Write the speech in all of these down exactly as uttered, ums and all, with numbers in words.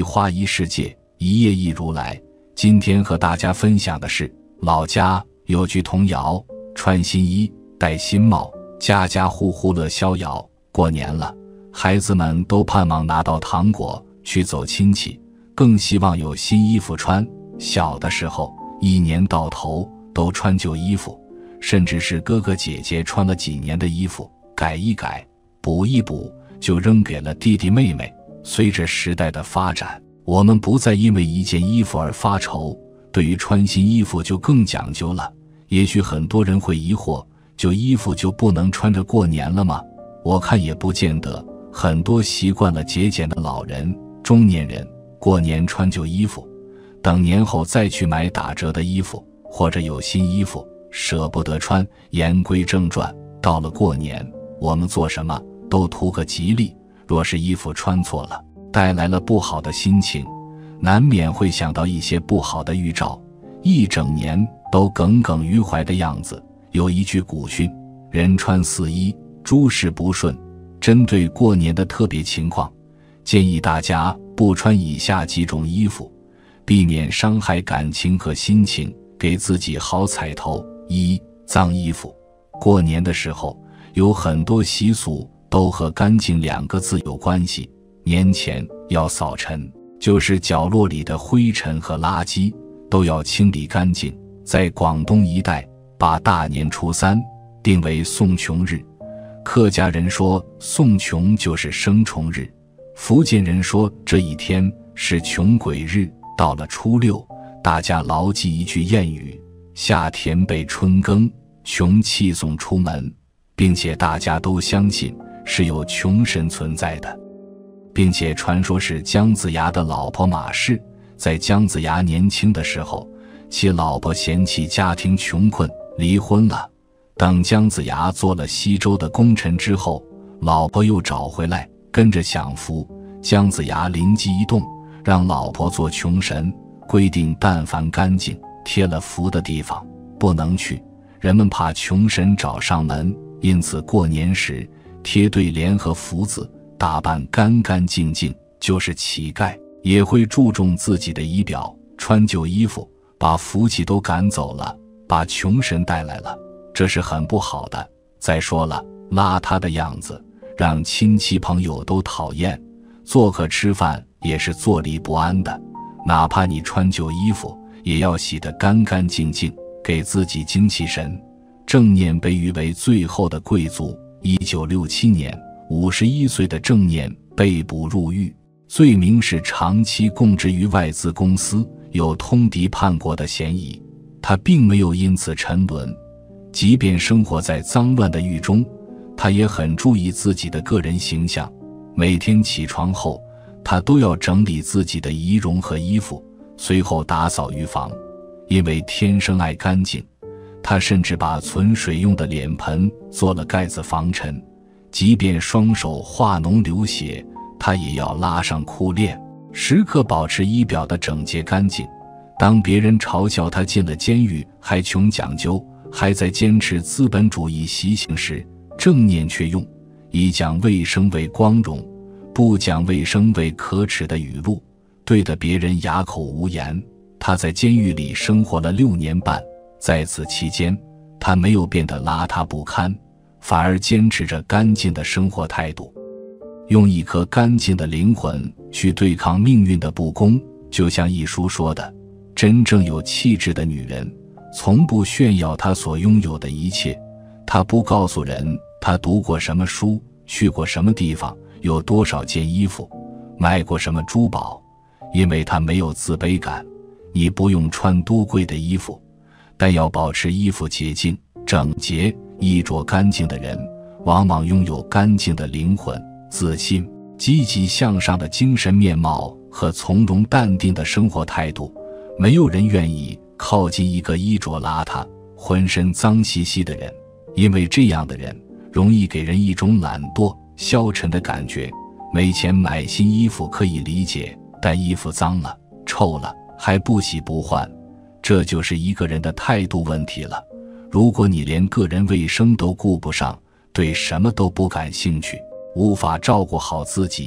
花一世界，一叶一如来。今天和大家分享的是，老家有句童谣：穿新衣，戴新帽，家家户户乐逍遥。过年了，孩子们都盼望拿到糖果去走亲戚，更希望有新衣服穿。小的时候，一年到头都穿旧衣服，甚至是哥哥姐姐穿了几年的衣服，改一改，补一补，就扔给了弟弟妹妹。随着时代的发展，我们不再因为一件衣服而发愁，对于穿新衣服就更讲究了。也许很多人会疑惑，旧衣服就不能穿着过年了吗？我看也不见得，很多习惯了节俭的老人、中年人，过年穿旧衣服，等年后再去买打折的衣服，或者有新衣服舍不得穿。言归正传，到了过年，我们做什么都图个吉利，若是衣服穿错了，带来了不好的心情，难免会想到一些不好的预兆，一整年都耿耿于怀的样子。有一句古训：人穿四衣，诸事不顺。针对过年的特别情况，建议大家不穿以下几种衣服，避免伤害感情和心情，给自己好彩头。一、脏衣服。过年的时候，有很多习俗都和干净两个字有关系。年前要扫尘，就是角落里的灰尘和垃圾都要清理干净。在广东一带，把大年初三定为送穷日，客家人说送穷就是生虫日，福建人说这一天是穷鬼日。到了初六，大家牢记一句谚语：夏田备春耕，穷气送出门，并且大家都相信是有穷神存在的，并且传说是姜子牙的老婆马氏，在姜子牙年轻的时候，其老婆嫌弃家庭穷困，离婚了。等姜子牙做了西周的功臣之后，老婆又找回来，跟着享福。姜子牙灵机一动，让老婆做穷神，规定但凡干净贴了符的地方不能去，人们怕穷神找上门，因此过年时贴对联和福字，打扮干干净净。就是乞丐也会注重自己的仪表，穿旧衣服把福气都赶走了，把穷神带来了，这是很不好的。再说了，邋遢的样子让亲戚朋友都讨厌，做客吃饭也是坐立不安的。哪怕你穿旧衣服，也要洗得干干净净，给自己精气神。郑念被誉为最后的贵族。一九六七年，五十一岁的郑念被捕入狱，罪名是长期供职于外资公司，有通敌叛国的嫌疑。他并没有因此沉沦，即便生活在脏乱的狱中，他也很注意自己的个人形象。每天起床后，他都要整理自己的仪容和衣服，随后打扫狱房。因为天生爱干净，他甚至把存水用的脸盆做了盖子防尘，即便双手化脓流血，他也要拉上裤链，时刻保持衣表的整洁干净。当别人嘲笑他进了监狱还穷讲究，还在坚持资本主义习性时，郑念却用以讲卫生为光荣，不讲卫生为可耻的语录，对得别人哑口无言。他在监狱里生活了六年半，在此期间，他没有变得邋遢不堪，反而坚持着干净的生活态度，用一颗干净的灵魂去对抗命运的不公。就像一书说的，真正有气质的女人从不炫耀她所拥有的一切，她不告诉人她读过什么书，去过什么地方，有多少件衣服，买过什么珠宝，因为她没有自卑感。你不用穿多贵的衣服，但要保持衣服洁净整洁。衣着干净的人往往拥有干净的灵魂、自信、积极向上的精神面貌和从容淡定的生活态度。没有人愿意靠近一个衣着邋遢、浑身脏兮兮的人，因为这样的人容易给人一种懒惰、消沉的感觉。没钱买新衣服可以理解，但衣服脏了、臭了还不洗不换，这就是一个人的态度问题了。如果你连个人卫生都顾不上，对什么都不感兴趣，无法照顾好自己，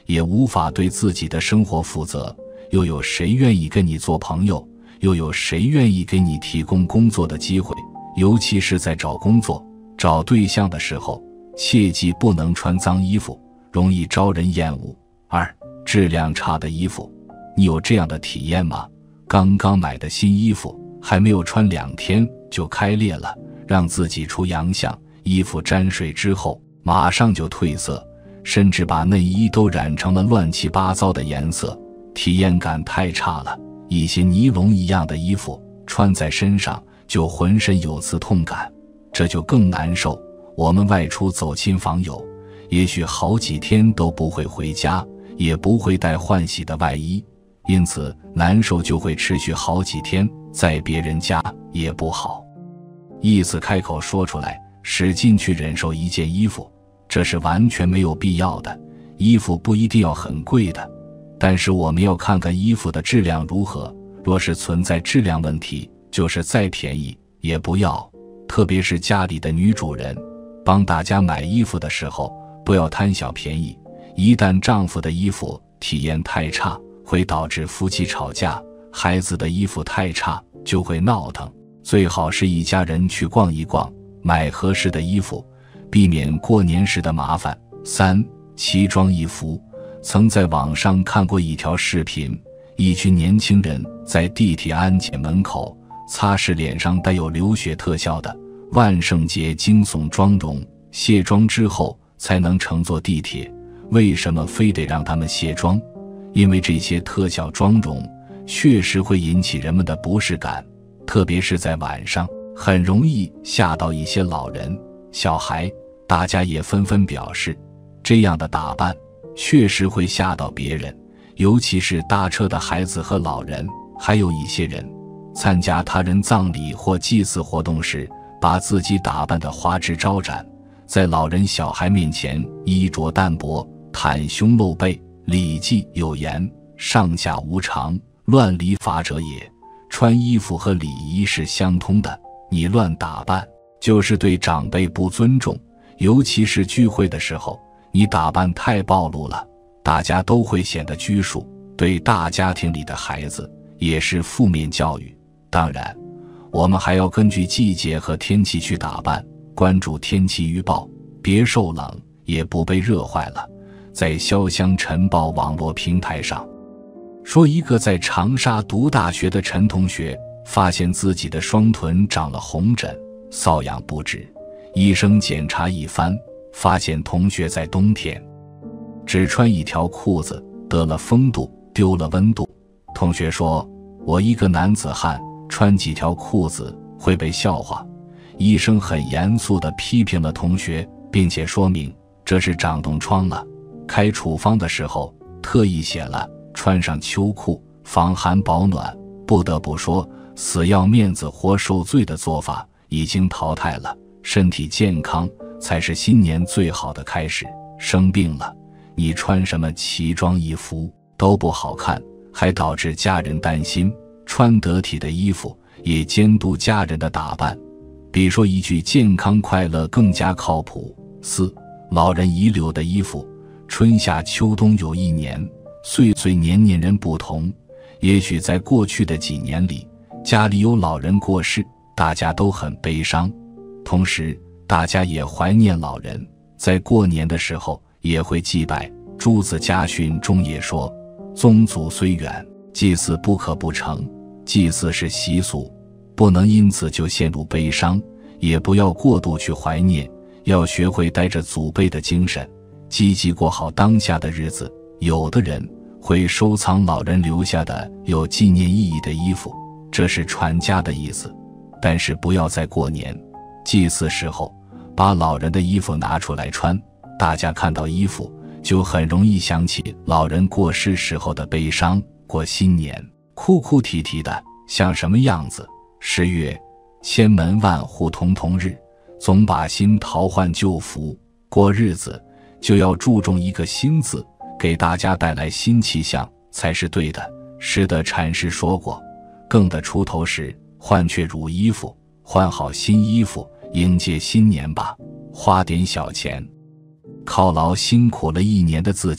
也无法对自己的生活负责，又有谁愿意跟你做朋友？又有谁愿意给你提供工作的机会？尤其是在找工作、找对象的时候，切记不能穿脏衣服，容易招人厌恶。二、质量差的衣服，你有这样的体验吗？刚刚买的新衣服，还没有穿两天就开裂了，让自己出洋相，衣服沾水之后马上就褪色，甚至把内衣都染成了乱七八糟的颜色，体验感太差了。一些尼龙一样的衣服穿在身上就浑身有刺痛感，这就更难受。我们外出走亲访友，也许好几天都不会回家，也不会带换洗的外衣，因此难受就会持续好几天，在别人家也不好意思开口说出来，使劲去忍受一件衣服，这是完全没有必要的。衣服不一定要很贵的，但是我们要看看衣服的质量如何，若是存在质量问题，就是再便宜也不要。特别是家里的女主人，帮大家买衣服的时候，不要贪小便宜，一旦丈夫的衣服体验太差，会导致夫妻吵架，孩子的衣服太差就会闹腾。最好是一家人去逛一逛，买合适的衣服，避免过年时的麻烦。三、奇装异服。曾在网上看过一条视频，一群年轻人在地铁安检门口擦拭脸上带有流血特效的万圣节惊悚妆容，卸妆之后才能乘坐地铁。为什么非得让他们卸妆？因为这些特效妆容确实会引起人们的不适感，特别是在晚上，很容易吓到一些老人、小孩。大家也纷纷表示，这样的打扮确实会吓到别人，尤其是搭车的孩子和老人。还有一些人参加他人葬礼或祭祀活动时，把自己打扮得花枝招展，在老人小孩面前衣着淡薄，袒胸露背。礼记有言，上下无常，乱礼法者也。穿衣服和礼仪是相通的，你乱打扮就是对长辈不尊重，尤其是聚会的时候，你打扮太暴露了，大家都会显得拘束，对大家庭里的孩子也是负面教育。当然，我们还要根据季节和天气去打扮，关注天气预报，别受冷，也不被热坏了。在潇湘晨报网络平台上说，一个在长沙读大学的陈同学发现自己的双臀长了红疹，瘙痒不止，医生检查一番，发现同学在冬天只穿一条裤子得了风度，丢了温度。同学说，我一个男子汉穿几条裤子会被笑话。医生很严肃地批评了同学，并且说明这是长冻疮了。开处方的时候特意写了穿上秋裤防寒保暖。不得不说，死要面子活受罪的做法已经淘汰了，身体健康才是新年最好的开始。生病了，你穿什么奇装异服都不好看，还导致家人担心。穿得体的衣服也监督家人的打扮，比说一句健康快乐更加靠谱。四、老人遗留的衣服。春夏秋冬有一年，岁岁年年人不同。也许在过去的几年里，家里有老人过世，大家都很悲伤，同时大家也怀念老人，在过年的时候也会祭拜。朱子家训中也说，宗祖虽远，祭祀不可不成。祭祀是习俗，不能因此就陷入悲伤，也不要过度去怀念，要学会带着祖辈的精神，积极过好当下的日子。有的人会收藏老人留下的有纪念意义的衣服，这是传家的意思，但是不要在过年祭祀时候把老人的衣服拿出来穿，大家看到衣服就很容易想起老人过世时候的悲伤。过新年哭哭啼啼的像什么样子？十月千门万户曈曈日，总把新桃换旧符。过日子就要注重一个新字，给大家带来新气象才是对的。识得禅师说过，更得出头时换却乳衣服，换好新衣服迎接新年吧。花点小钱犒劳辛苦了一年的自己，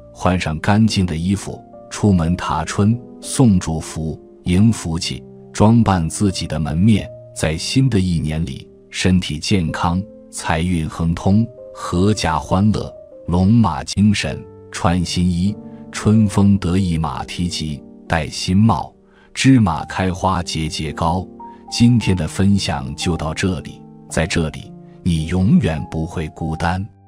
换上干净的衣服，出门踏春，送祝福，迎福气，装扮自己的门面，在新的一年里身体健康，财运亨通，阖家欢乐，龙马精神，穿新衣，春风得意马蹄疾，戴新帽，芝麻开花节节高。今天的分享就到这里，在这里你永远不会孤单。